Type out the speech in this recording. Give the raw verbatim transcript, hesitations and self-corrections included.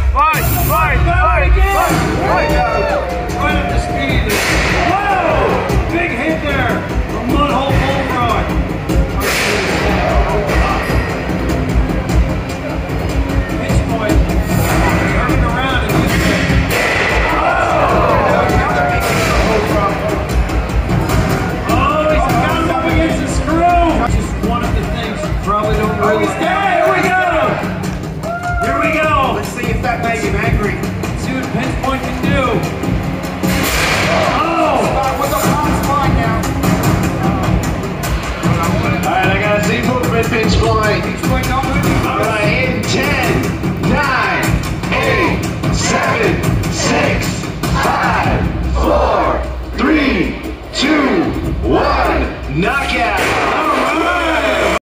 Fight! Fight! Fight! Fight! Right up the speed. Whoa! Big hit there from Mudhole Bullfrog. Pinchpoint turning around and he's oh, he's got him up against the screw. Just one of the things you probably don't really. Here we go! Here we go! Let's see if that makes him angry. Let's see what Pinchpoint can do. Pinchpoint. All right, in ten, nine, eight, seven, six,